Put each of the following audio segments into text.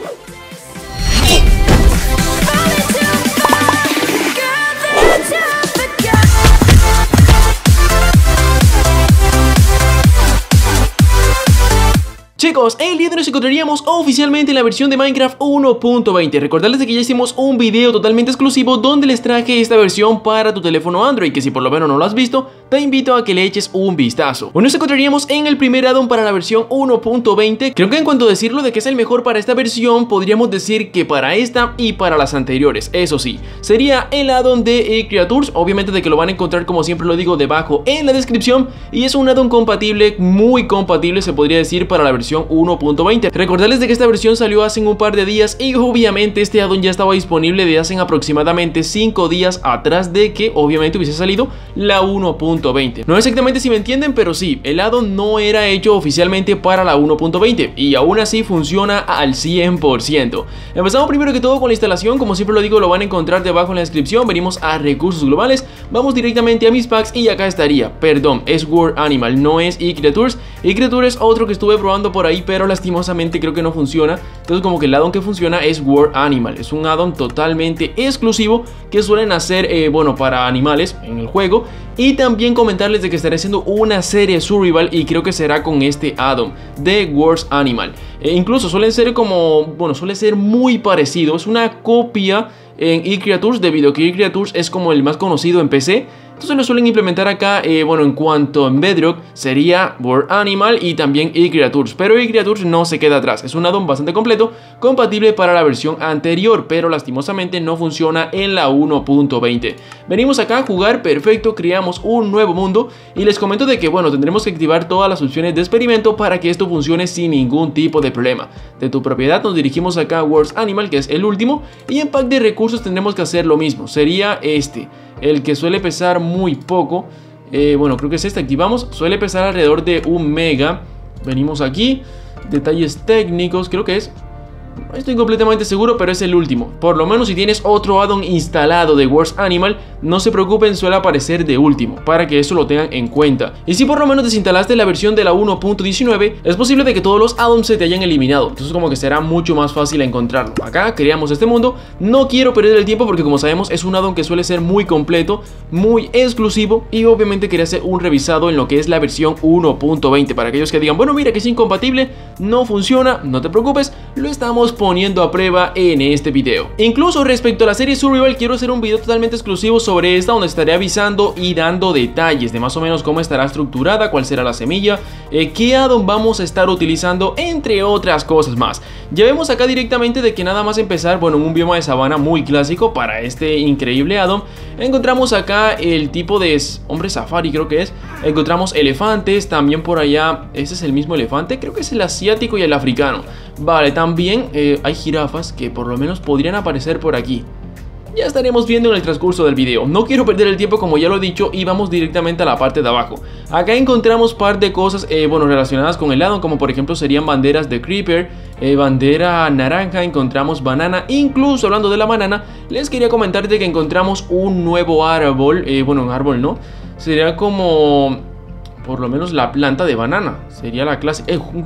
Chicos, el día de hoy nos encontraríamos oficialmente en la versión de Minecraft 1.20. Recordarles de que ya hicimos un video totalmente exclusivo donde les traje esta versión para tu teléfono Android, que si por lo menos no lo has visto, te invito a que le eches un vistazo. Hoy nos encontraríamos en el primer addon para la versión 1.20. Creo que en cuanto a decirlo de que es el mejor para esta versión, podríamos decir que para esta y para las anteriores. Eso sí, sería el addon de Creatures, obviamente de que lo van a encontrar, como siempre lo digo, debajo en la descripción. Y es un addon compatible, muy compatible se podría decir, para la versión 1.20. Recordarles de que esta versión salió hace un par de días y obviamente este addon ya estaba disponible de hace aproximadamente 5 días atrás de que obviamente hubiese salido la 1.20. No exactamente si me entienden, pero sí, el addon no era hecho oficialmente para la 1.20 y aún así funciona al 100%. Empezamos primero que todo con la instalación, como siempre lo digo, lo van a encontrar debajo en la descripción. Venimos a recursos globales, vamos directamente a mis packs y acá estaría, perdón, es World Animal, no es iCreatures. iCreatures es otro que estuve probando por ahí, pero lastimosamente creo que no funciona. Entonces como que el addon que funciona es World Animal. Es un addon totalmente exclusivo que suelen hacer, bueno, para animales en el juego. Y también comentarles de que estaré haciendo una serie survival y creo que será con este addon de World Animal. Incluso suelen ser como, bueno, suele ser muy parecido. Es una copia en iCreatures, debido a que iCreatures es como el más conocido en PC. Entonces lo suelen implementar acá, bueno, en cuanto en Bedrock sería World Animal y también iCreatures, pero iCreatures no se queda atrás, es un addon bastante completo, compatible para la versión anterior, pero lastimosamente no funciona en la 1.20. Venimos acá a jugar, perfecto, creamos un nuevo mundo y les comento de que, bueno, tendremos que activar todas las opciones de experimento para que esto funcione sin ningún tipo de problema. De tu propiedad nos dirigimos acá a World Animal, que es el último, y en pack de recursos tendremos que hacer lo mismo, sería este. El que suele pesar muy poco, bueno, creo que es este, activamos, suele pesar alrededor de 1 mega. Venimos aquí, detalles técnicos, creo que es, no estoy completamente seguro, pero es el último. Por lo menos si tienes otro addon instalado de World Animal, no se preocupen, suele aparecer de último, para que eso lo tengan en cuenta. Y si por lo menos desinstalaste la versión de la 1.19, es posible de que todos los addons se te hayan eliminado, entonces como que será mucho más fácil encontrarlo. Acá creamos este mundo, no quiero perder el tiempo porque como sabemos es un addon que suele ser muy completo, muy exclusivo, y obviamente quería hacer un revisado en lo que es la versión 1.20, para aquellos que digan, bueno, mira que es incompatible, no funciona, no te preocupes, lo estamos poniendo a prueba en este video. Incluso respecto a la serie Survival, quiero hacer un video totalmente exclusivo sobre esta, donde estaré avisando y dando detalles de más o menos cómo estará estructurada, cuál será la semilla, qué addon vamos a estar utilizando, entre otras cosas más. Ya vemos acá directamente de que nada más empezar, bueno, en un bioma de sabana muy clásico para este increíble addon, encontramos acá el tipo de hombre safari, creo que es, encontramos elefantes, también por allá, ese es el mismo elefante, creo que es el asiático y el africano. Vale, también hay jirafas que por lo menos podrían aparecer por aquí. Ya estaremos viendo en el transcurso del video. No quiero perder el tiempo, como ya lo he dicho, y vamos directamente a la parte de abajo. Acá encontramos par de cosas, bueno, relacionadas con el addon, como por ejemplo serían banderas de Creeper, bandera naranja, encontramos banana. Incluso hablando de la banana, les quería comentar de que encontramos un nuevo árbol, bueno, un árbol no, sería como, por lo menos la planta de banana, sería la clase,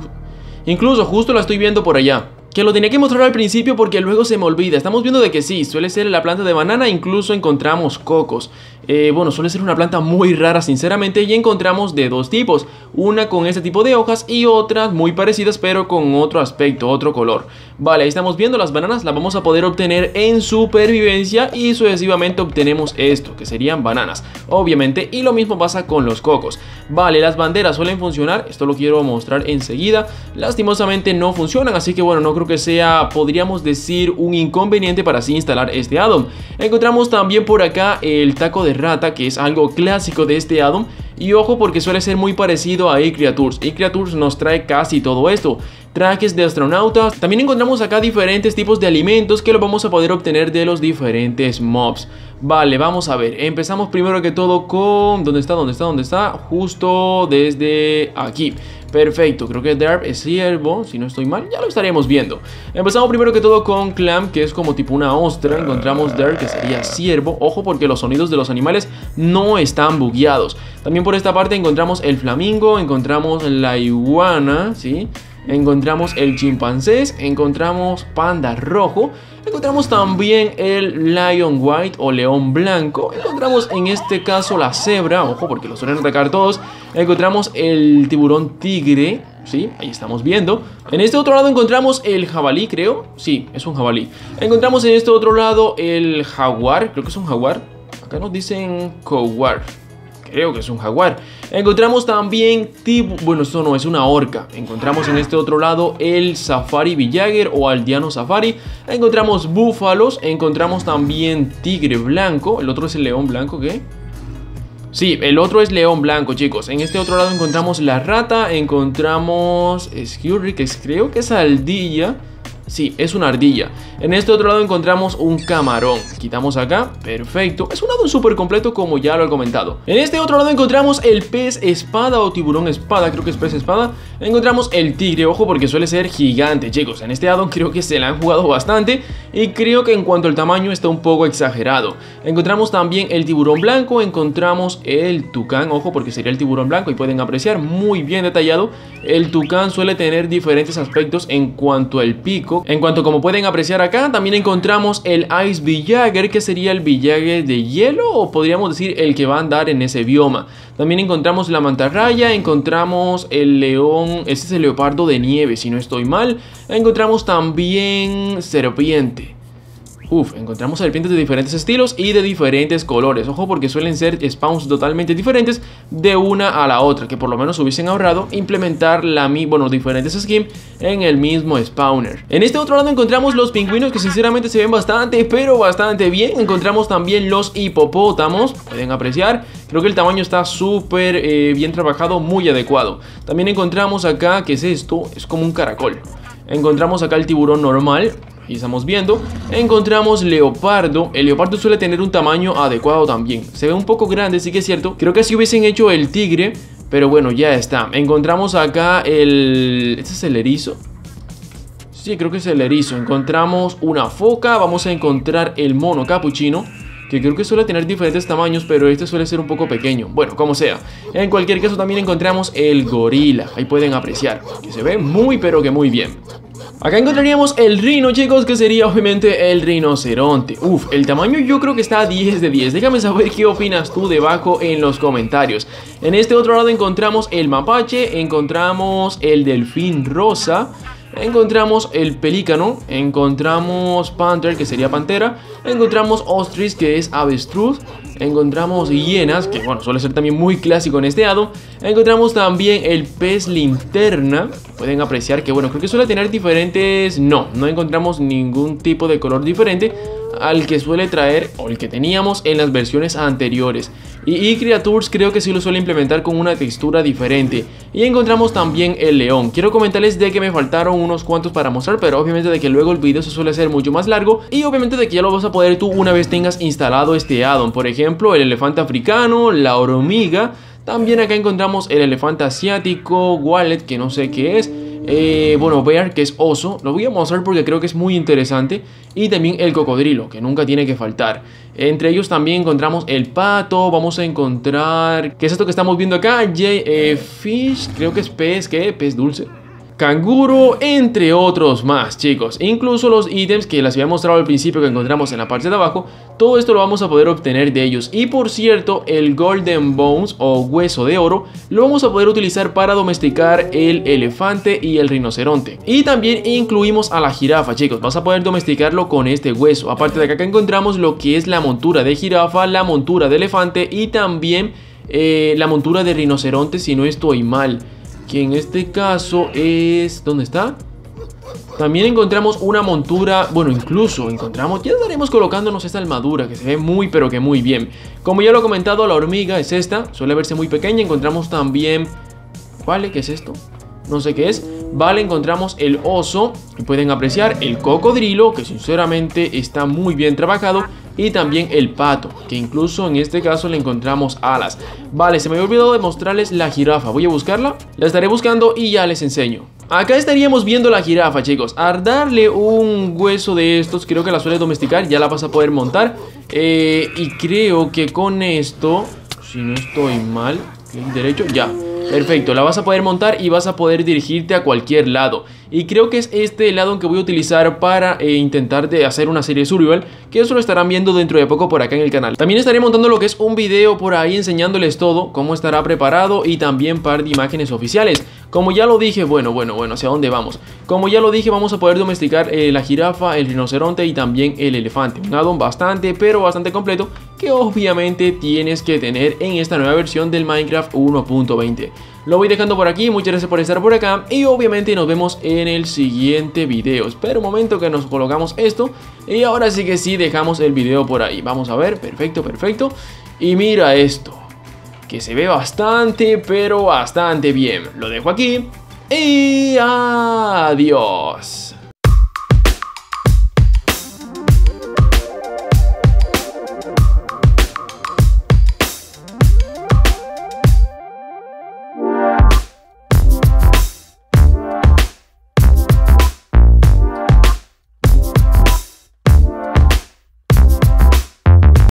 incluso justo la estoy viendo por allá. Que lo tenía que mostrar al principio porque luego se me olvida. Estamos viendo de que sí, suele ser la planta de banana. Incluso encontramos cocos. Bueno, suele ser una planta muy rara sinceramente. Y encontramos de dos tipos. Una con este tipo de hojas y otras muy parecidas pero con otro aspecto, otro color. Vale, ahí estamos viendo las bananas. Las vamos a poder obtener en supervivencia. Y sucesivamente obtenemos esto, que serían bananas, obviamente. Y lo mismo pasa con los cocos. Vale, las banderas suelen funcionar. Esto lo quiero mostrar enseguida. Lastimosamente no funcionan, así que bueno, no creo que sea, podríamos decir, un inconveniente para así instalar este addon. Encontramos también por acá el taco de rata, que es algo clásico de este addon. Y ojo porque suele ser muy parecido a iCreatures. iCreatures nos trae casi todo esto. Trajes de astronautas. También encontramos acá diferentes tipos de alimentos que lo vamos a poder obtener de los diferentes mobs. Vale, vamos a ver. Empezamos primero que todo con... ¿Dónde está? ¿Dónde está? ¿Dónde está? Justo desde aquí. Perfecto, creo que Derp es ciervo, si no estoy mal, ya lo estaremos viendo. Empezamos primero que todo con Clam, que es como tipo una ostra. Encontramos Derp, que sería ciervo. Ojo porque los sonidos de los animales no están bugueados. También por esta parte encontramos el flamingo, encontramos la iguana, ¿sí? encontramos el chimpancés, encontramos panda rojo, encontramos también el lion white o león blanco, encontramos en este caso la cebra, ojo porque lo suelen atacar todos, encontramos el tiburón tigre, sí, ahí estamos viendo. En este otro lado encontramos el jabalí, creo, sí, es un jabalí. Encontramos en este otro lado el jaguar, creo que es un jaguar, acá nos dicen jaguar. Creo que es un jaguar. Encontramos también bueno, esto no, es una orca. Encontramos en este otro lado el safari villager o aldeano safari. Encontramos búfalos. Encontramos también tigre blanco. El otro es el león blanco, ¿qué? Sí, el otro es león blanco, chicos. En este otro lado encontramos la rata. Encontramos Scurry, que creo que es ardilla. Sí, es una ardilla. En este otro lado encontramos un camarón. Quitamos acá, perfecto. Es un addon súper completo como ya lo he comentado. En este otro lado encontramos el pez espada o tiburón espada. Creo que es pez espada. Encontramos el tigre, ojo porque suele ser gigante, chicos. En este addon creo que se la han jugado bastante. Y creo que en cuanto al tamaño está un poco exagerado. Encontramos también el tiburón blanco. Encontramos el tucán, ojo porque sería el tiburón blanco. Y pueden apreciar muy bien detallado. El tucán suele tener diferentes aspectos en cuanto al pico. En cuanto como pueden apreciar acá, también encontramos el Ice Villager, que sería el villager de hielo o podríamos decir el que va a andar en ese bioma. También encontramos la mantarraya, encontramos el león, este es el leopardo de nieve si no estoy mal. Encontramos también serpiente. Encontramos serpientes de diferentes estilos y de diferentes colores. Ojo porque suelen ser spawns totalmente diferentes de una a la otra, que por lo menos hubiesen ahorrado implementar diferentes skins en el mismo spawner. En este otro lado encontramos los pingüinos que sinceramente se ven bastante, pero bastante bien. Encontramos también los hipopótamos, pueden apreciar. Creo que el tamaño está súper bien trabajado, muy adecuado. También encontramos acá, ¿qué es esto? Es como un caracol. Encontramos acá el tiburón normal. Y estamos viendo, encontramos leopardo. El leopardo suele tener un tamaño adecuado también. Se ve un poco grande, sí que es cierto. Creo que así hubiesen hecho el tigre, pero bueno, ya está. Encontramos acá el... ¿Este es el erizo? Sí, creo que es el erizo. Encontramos una foca. Vamos a encontrar el mono capuchino, que creo que suele tener diferentes tamaños, pero este suele ser un poco pequeño. Bueno, como sea. En cualquier caso también encontramos el gorila. Ahí pueden apreciar que se ve muy pero que muy bien. Acá encontraríamos el rino, chicos, que sería obviamente el rinoceronte. El tamaño yo creo que está a 10 de 10. Déjame saber qué opinas tú debajo en los comentarios. En este otro lado encontramos el mapache, encontramos el delfín rosa, encontramos el pelícano, encontramos panther, que sería pantera, encontramos ostrich, que es avestruz, encontramos hienas, que bueno, suele ser también muy clásico en este addon. Encontramos también el pez linterna. Pueden apreciar que bueno, creo que suele tener diferentes... No encontramos ningún tipo de color diferente al que suele traer o el que teníamos en las versiones anteriores. Y Creatures creo que sí lo suele implementar con una textura diferente. Y encontramos también el león. Quiero comentarles de que me faltaron unos cuantos para mostrar, pero obviamente de que luego el video se suele hacer mucho más largo. Y obviamente de que ya lo vas a poder tú una vez tengas instalado este addon. Por ejemplo, el elefante africano, la hormiga. También acá encontramos el elefante asiático, wallet, que no sé qué es. Bear, que es oso. Lo voy a mostrar porque creo que es muy interesante. Y también el cocodrilo, que nunca tiene que faltar. Entre ellos también encontramos el pato. Vamos a encontrar... ¿Qué es esto que estamos viendo acá? Fish, creo que es pez. ¿Qué? Pez dulce. Canguro, entre otros más, chicos. Incluso los ítems que les había mostrado al principio que encontramos en la parte de abajo, todo esto lo vamos a poder obtener de ellos. Y por cierto, el Golden Bones o hueso de oro lo vamos a poder utilizar para domesticar el elefante y el rinoceronte. Y también incluimos a la jirafa, chicos. Vas a poder domesticarlo con este hueso. Aparte de que acá encontramos lo que es la montura de jirafa, la montura de elefante y también la montura de rinoceronte, si no estoy mal, que en este caso es... ¿Dónde está? También encontramos una montura, bueno, incluso encontramos, ya estaremos colocándonos esta armadura que se ve muy pero que muy bien. Como ya lo he comentado, la hormiga es esta, suele verse muy pequeña. Encontramos también, ¿vale? ¿Qué es esto? No sé qué es. Vale, encontramos el oso y pueden apreciar el cocodrilo, que sinceramente está muy bien trabajado. Y también el pato, que incluso en este caso le encontramos alas. Vale, se me había olvidado de mostrarles la jirafa. Voy a buscarla, la estaré buscando y ya les enseño. Acá estaríamos viendo la jirafa, chicos. Al darle un hueso de estos, creo que la suele domesticar, ya la vas a poder montar. Y creo que con esto, si no estoy mal, clic derecho, ya. Perfecto, la vas a poder montar y vas a poder dirigirte a cualquier lado. Y creo que es este lado que voy a utilizar para intentar de hacer una serie survival, que eso lo estarán viendo dentro de poco por acá en el canal. También estaré montando lo que es un video por ahí enseñándoles todo, cómo estará preparado y también par de imágenes oficiales. Como ya lo dije, bueno, ¿hacia dónde vamos? Como ya lo dije, vamos a poder domesticar la jirafa, el rinoceronte y también el elefante. Un addon bastante, pero bastante completo, que obviamente tienes que tener en esta nueva versión del Minecraft 1.20. Lo voy dejando por aquí, muchas gracias por estar por acá y obviamente nos vemos en el siguiente video. Espera un momento que nos colocamos esto y ahora sí que sí dejamos el video por ahí. Vamos a ver, perfecto. Y mira esto, que se ve bastante, pero bastante bien. Lo dejo aquí y adiós.